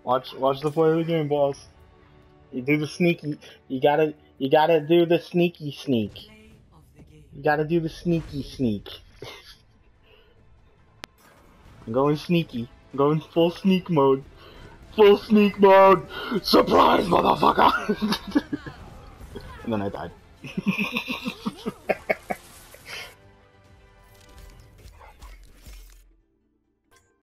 Watch the play of the game, boss. You do the sneaky. You gotta do the sneaky sneak. You gotta do the sneaky sneak. I'm going sneaky. I'm going full sneak mode. Full sneak mode! Surprise, motherfucker! And then I died.